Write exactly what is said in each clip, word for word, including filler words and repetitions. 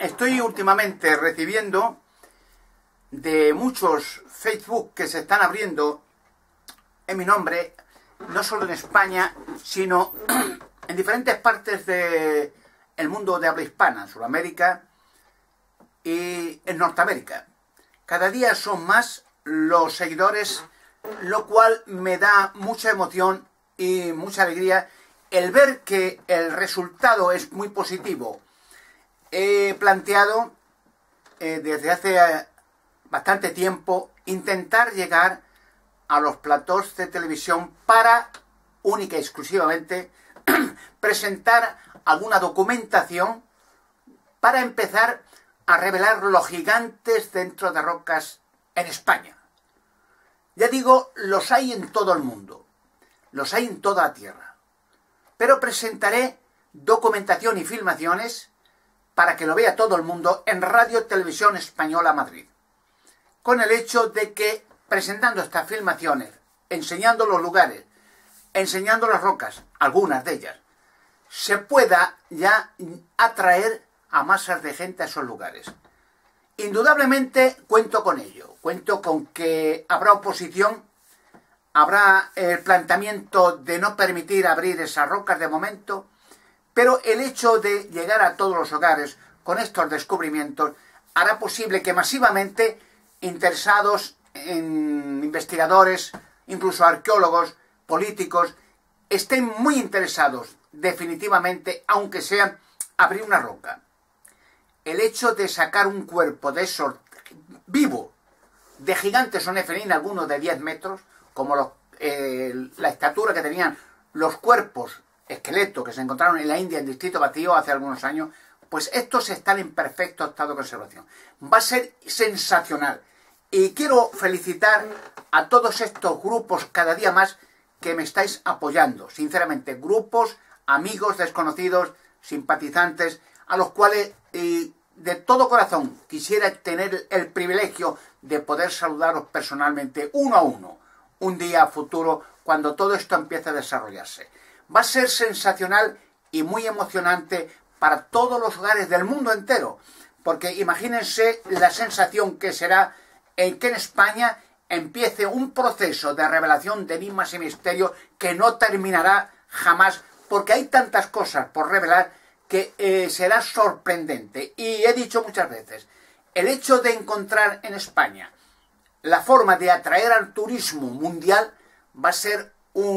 Estoy últimamente recibiendo de muchos Facebook que se están abriendo en mi nombre, no solo en España, sino en diferentes partes del mundo de habla hispana, en Sudamérica y en Norteamérica. Cada día son más los seguidores, lo cual me da mucha emoción y mucha alegría el ver que el resultado es muy positivo. He planteado eh, desde hace eh, bastante tiempo intentar llegar a los platós de televisión para única y exclusivamente presentar alguna documentación para empezar a revelar los gigantes dentro de rocas en España. Ya digo, los hay en todo el mundo, los hay en toda la tierra, pero presentaré documentación y filmaciones para que lo vea todo el mundo en Radio Televisión Española Madrid, con el hecho de que presentando estas filmaciones, enseñando los lugares, enseñando las rocas, algunas de ellas, se pueda ya atraer a masas de gente a esos lugares. Indudablemente cuento con ello, cuento con que habrá oposición, habrá el planteamiento de no permitir abrir esas rocas de momento, pero el hecho de llegar a todos los hogares con estos descubrimientos hará posible que masivamente interesados en investigadores, incluso arqueólogos, políticos, estén muy interesados definitivamente, aunque sea abrir una roca. El hecho de sacar un cuerpo de esos vivo, de gigantes o nefelín, algunos de diez metros, como los, eh, la estatura que tenían los cuerpos esqueletos que se encontraron en la India, en Distrito Vacío, hace algunos años, pues estos están en perfecto estado de conservación. Va a ser sensacional. Y quiero felicitar a todos estos grupos cada día más que me estáis apoyando. Sinceramente, grupos, amigos, desconocidos, simpatizantes, a los cuales eh, de todo corazón quisiera tener el privilegio de poder saludaros personalmente uno a uno, un día futuro, cuando todo esto empiece a desarrollarse. Va a ser sensacional y muy emocionante para todos los hogares del mundo entero, porque imagínense la sensación que será en que en España empiece un proceso de revelación de enigmas y misterios que no terminará jamás, porque hay tantas cosas por revelar que eh, será sorprendente. Y he dicho muchas veces, el hecho de encontrar en España la forma de atraer al turismo mundial va a ser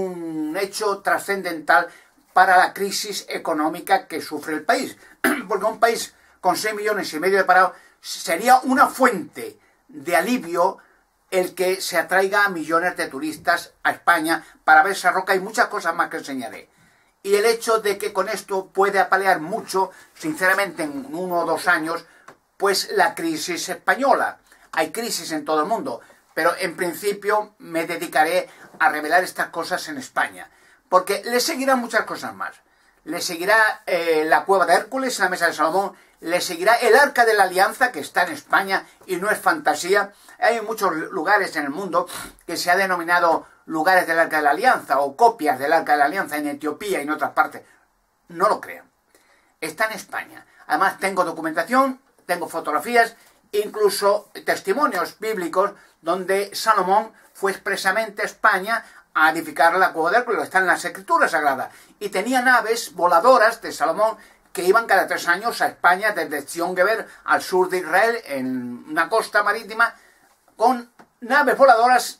un hecho trascendental para la crisis económica que sufre el país, porque un país con seis millones y medio de parados sería una fuente de alivio el que se atraiga a millones de turistas a España para ver esa roca y muchas cosas más que enseñaré. Y el hecho de que con esto puede apalear mucho, sinceramente en uno o dos años, pues la crisis española. Hay crisis en todo el mundo, pero en principio me dedicaré a revelar estas cosas en España, porque le seguirán muchas cosas más. Le seguirá eh, la cueva de Hércules, la mesa de Salomón, le seguirá el Arca de la Alianza, que está en España y no es fantasía. Hay muchos lugares en el mundo que se ha denominado lugares del Arca de la Alianza o copias del Arca de la Alianza en Etiopía y en otras partes. No lo crean. Está en España. Además tengo documentación, tengo fotografías, incluso testimonios bíblicos donde Salomón fue expresamente a España a edificar la cueva de Hércules. Está en las Escrituras Sagradas. Y tenía naves voladoras de Salomón que iban cada tres años a España, desde Zion-Geber al sur de Israel, en una costa marítima, con naves voladoras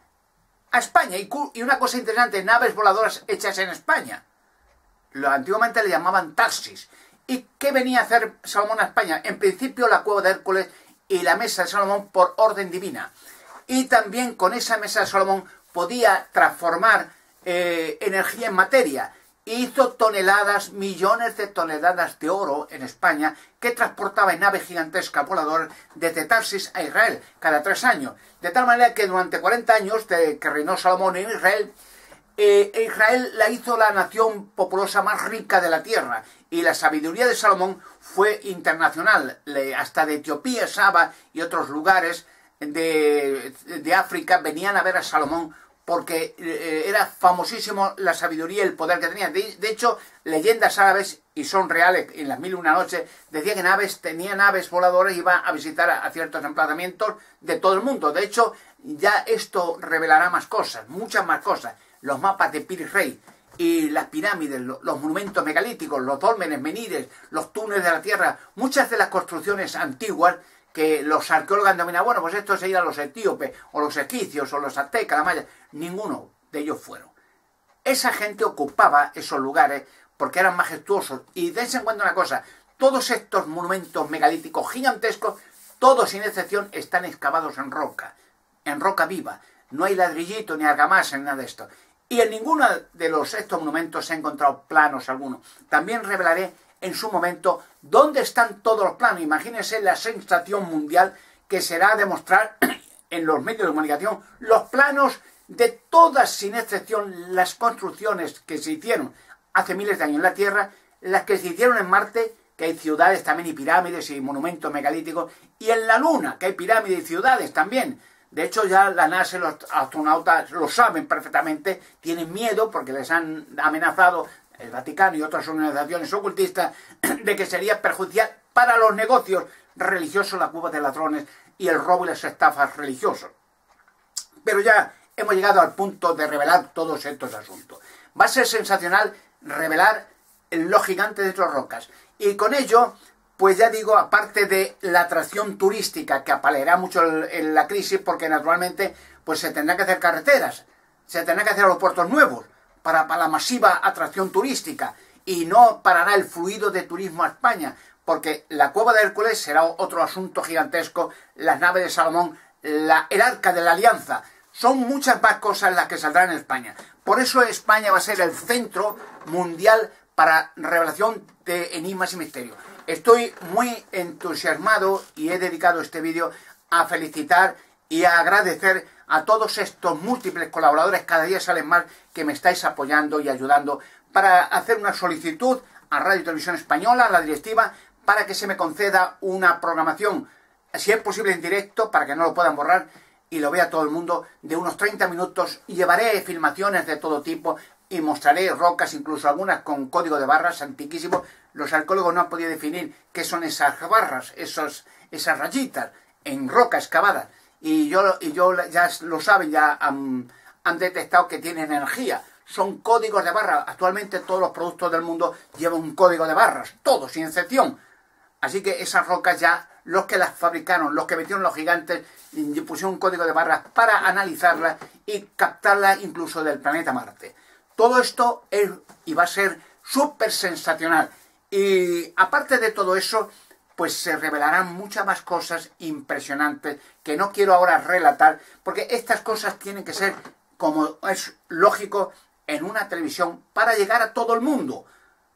a España. Y una cosa interesante, naves voladoras hechas en España. Lo, antiguamente le llamaban taxis. ¿Y qué venía a hacer Salomón a España? En principio la cueva de Hércules y la mesa de Salomón por orden divina. Y también con esa mesa de Salomón podía transformar eh, energía en materia. Hizo toneladas, millones de toneladas de oro en España que transportaba en naves gigantescas voladoras desde Tarsis a Israel cada tres años. De tal manera que durante cuarenta años de que reinó Salomón en Israel, eh, Israel la hizo la nación populosa más rica de la tierra. Y la sabiduría de Salomón fue internacional. Le, hasta de Etiopía, Saba y otros lugares de, de África venían a ver a Salomón porque eh, era famosísimo la sabiduría y el poder que tenía. De, de hecho, leyendas árabes, y son reales, en las mil y una noches, decía que naves, tenía naves voladoras y iba a visitar a, a ciertos emplazamientos de todo el mundo. De hecho, ya esto revelará más cosas, muchas más cosas. Los mapas de Piri Rey y las pirámides, los monumentos megalíticos, los dólmenes, menires, los túneles de la tierra, muchas de las construcciones antiguas que los arqueólogos han dominado. Bueno, pues esto serían los etíopes, o los egipcios, o los aztecas, la maya. Ninguno de ellos fueron. Esa gente ocupaba esos lugares porque eran majestuosos. Y dense en cuenta una cosa, todos estos monumentos megalíticos gigantescos, todos sin excepción, están excavados en roca, en roca viva. No hay ladrillito, ni argamasa, ni nada de esto. Y en ninguno de los, estos monumentos se han encontrado planos algunos. También revelaré en su momento dónde están todos los planos. Imagínense la sensación mundial que será demostrar en los medios de comunicación los planos de todas, sin excepción, las construcciones que se hicieron hace miles de años en la Tierra, las que se hicieron en Marte, que hay ciudades también y pirámides y monumentos megalíticos, y en la Luna, que hay pirámides y ciudades también. De hecho, ya la NASA y los astronautas lo saben perfectamente, tienen miedo porque les han amenazado el Vaticano y otras organizaciones ocultistas de que sería perjudicial para los negocios religiosos, la cueva de ladrones y el robo y las estafas religiosos. Pero ya hemos llegado al punto de revelar todos estos asuntos. Va a ser sensacional revelar los gigantes de estas rocas. Y con ello, pues ya digo, aparte de la atracción turística que apaleará mucho en la crisis, porque naturalmente pues se tendrán que hacer carreteras, se tendrán que hacer aeropuertos nuevos para, para la masiva atracción turística, y no parará el fluido de turismo a España, porque la cueva de Hércules será otro asunto gigantesco, las naves de Salomón, la, el arca de la alianza. Son muchas más cosas las que saldrán en España. Por eso España va a ser el centro mundial para revelación de enigmas y misterios. Estoy muy entusiasmado y he dedicado este vídeo a felicitar y a agradecer a todos estos múltiples colaboradores, cada día salen más, que me estáis apoyando y ayudando para hacer una solicitud a Radio y Televisión Española, a la directiva, para que se me conceda una programación, si es posible en directo, para que no lo puedan borrar y lo vea todo el mundo, de unos treinta minutos. Llevaré filmaciones de todo tipo y mostraré rocas, incluso algunas con código de barras antiquísimo. Los arqueólogos no han podido definir qué son esas barras, esos, esas rayitas en roca excavada. Y yo, y yo ya lo saben, ya han, han detectado que tienen energía. Son códigos de barras. Actualmente todos los productos del mundo llevan un código de barras, todos, sin excepción. Así que esas rocas ya, los que las fabricaron, los que metieron los gigantes, pusieron un código de barras para analizarlas y captarlas incluso del planeta Marte. Todo esto es y va a ser súper sensacional. Y aparte de todo eso, pues se revelarán muchas más cosas impresionantes que no quiero ahora relatar, porque estas cosas tienen que ser, como es lógico, en una televisión para llegar a todo el mundo.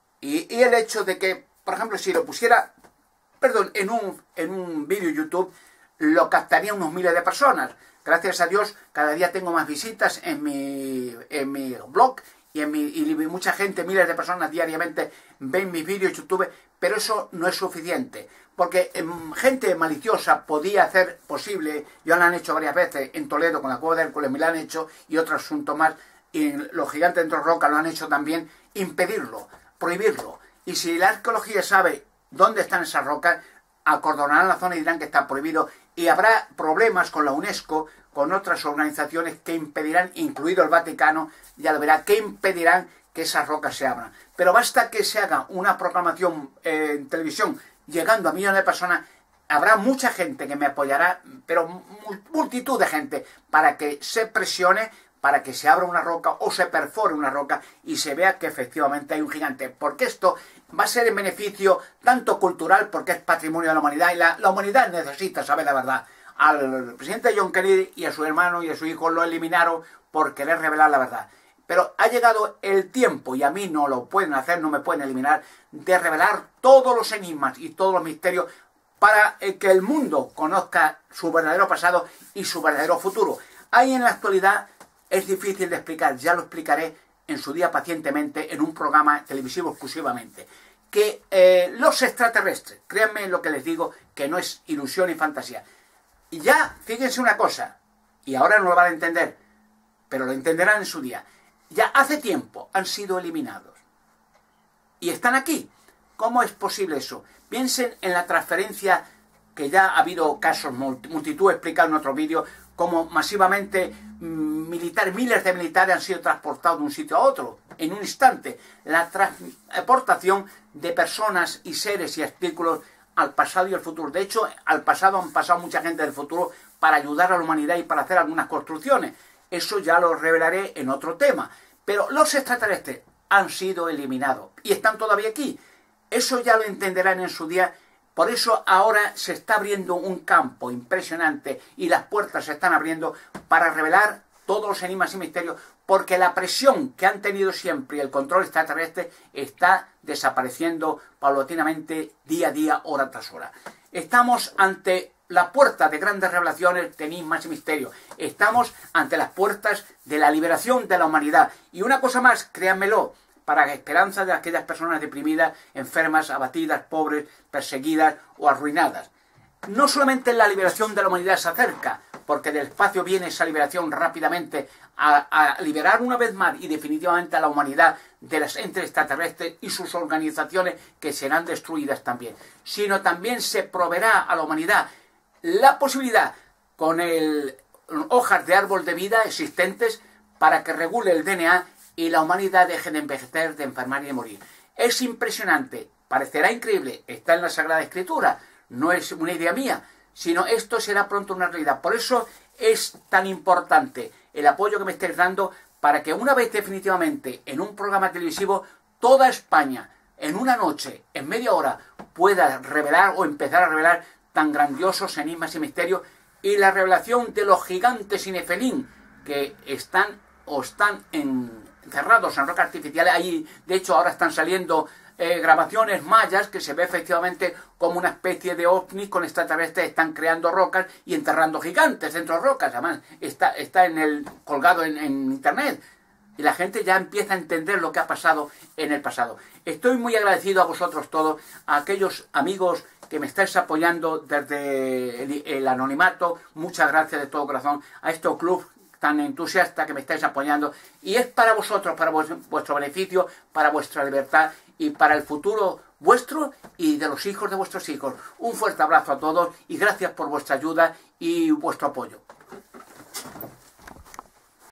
Y, y el hecho de que, por ejemplo, si lo pusiera, perdón, en un, en un vídeo YouTube, lo captaría unos miles de personas. Gracias a Dios, cada día tengo más visitas en mi, en mi blog y, en mi, y mucha gente, miles de personas diariamente ven mis vídeos en YouTube, pero eso no es suficiente, porque eh, gente maliciosa podía hacer posible, ya lo han hecho varias veces en Toledo con la cueva de Hércules, me lo han hecho, y otro asunto más, y los gigantes dentro de roca lo han hecho también, impedirlo, prohibirlo. Y si la arqueología sabe dónde están esas rocas, acordonarán la zona y dirán que está prohibido, y habrá problemas con la UNESCO, con otras organizaciones que impedirán, incluido el Vaticano, ya lo verá, que impedirán que esas rocas se abran. Pero basta que se haga una proclamación eh, en televisión llegando a millones de personas, habrá mucha gente que me apoyará, pero multitud de gente, para que se presione, para que se abra una roca o se perfore una roca y se vea que efectivamente hay un gigante. Porque esto va a ser en beneficio tanto cultural, porque es patrimonio de la humanidad, y la, la humanidad necesita saber la verdad. Al presidente John Kennedy y a su hermano y a su hijo lo eliminaron por querer revelar la verdad. Pero ha llegado el tiempo, y a mí no lo pueden hacer, no me pueden eliminar, de revelar todos los enigmas y todos los misterios para que el mundo conozca su verdadero pasado y su verdadero futuro. Ahí en la actualidad es difícil de explicar, ya lo explicaré en su día pacientemente en un programa televisivo exclusivamente. Que eh, los extraterrestres, créanme en lo que les digo, que no es ilusión y fantasía. Y ya, fíjense una cosa, y ahora no lo van a entender, pero lo entenderán en su día. Ya hace tiempo han sido eliminados. Y están aquí. ¿Cómo es posible eso? Piensen en la transferencia, que ya ha habido casos, multitud, he explicado en otro vídeo, como masivamente mmm, militares, miles de militares han sido transportados de un sitio a otro, en un instante. La transportación de personas y seres y artículos al pasado y al futuro. De hecho, al pasado han pasado mucha gente del futuro para ayudar a la humanidad y para hacer algunas construcciones. Eso ya lo revelaré en otro tema. Pero los extraterrestres han sido eliminados y están todavía aquí. Eso ya lo entenderán en su día. Por eso ahora se está abriendo un campo impresionante y las puertas se están abriendo para revelar todos los enigmas y misterios, porque la presión que han tenido siempre y el control extraterrestre está desapareciendo paulatinamente día a día, hora tras hora. Estamos ante la puerta de grandes revelaciones de enigmas y misterios. Estamos ante las puertas de la liberación de la humanidad. Y una cosa más, créanmelo, para la esperanza de aquellas personas deprimidas, enfermas, abatidas, pobres, perseguidas o arruinadas. No solamente la liberación de la humanidad se acerca, porque del espacio viene esa liberación rápidamente a, a liberar una vez más y definitivamente a la humanidad de las entes extraterrestres y sus organizaciones que serán destruidas también, sino también se proveerá a la humanidad la posibilidad con el, hojas de árbol de vida existentes para que regule el D N A y la humanidad deje de envejecer, de enfermar y de morir. Es impresionante, parecerá increíble, está en la Sagrada Escritura, no es una idea mía, sino esto será pronto una realidad. Por eso es tan importante el apoyo que me estáis dando para que una vez definitivamente en un programa televisivo toda España en una noche, en media hora, pueda revelar o empezar a revelar tan grandiosos enigmas y misterios y la revelación de los gigantes y Nefelín que están o están en, encerrados en rocas artificiales. Ahí, de hecho, ahora están saliendo Eh, grabaciones mayas que se ve efectivamente como una especie de ovnis con extraterrestres, están creando rocas y enterrando gigantes dentro de rocas. Además está, está en el, colgado en, en internet y la gente ya empieza a entender lo que ha pasado en el pasado. Estoy muy agradecido a vosotros todos, a aquellos amigos que me estáis apoyando desde el, el anonimato. Muchas gracias de todo corazón a este club tan entusiasta que me estáis apoyando, y es para vosotros, para vuestro beneficio, para vuestra libertad y para el futuro vuestro y de los hijos de vuestros hijos. Un fuerte abrazo a todos y gracias por vuestra ayuda y vuestro apoyo.